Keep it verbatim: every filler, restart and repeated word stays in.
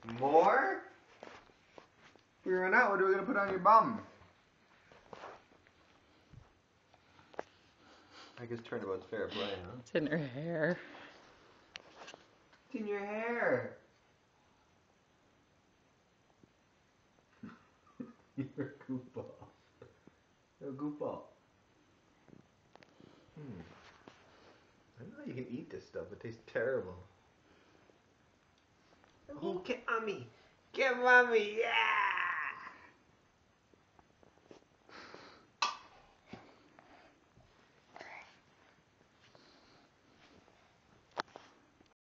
More? If we run out, what are we going to put on your bum? I guess turnabout's fair play, huh? It's in her hair. It's in your hair. You're a goofball. You're a goofball. Hmm. I know you can eat this stuff. It tastes terrible. Oh, get mommy. Get mommy. Yeah.